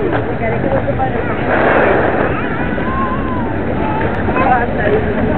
Me quedé que voy a preparar el café.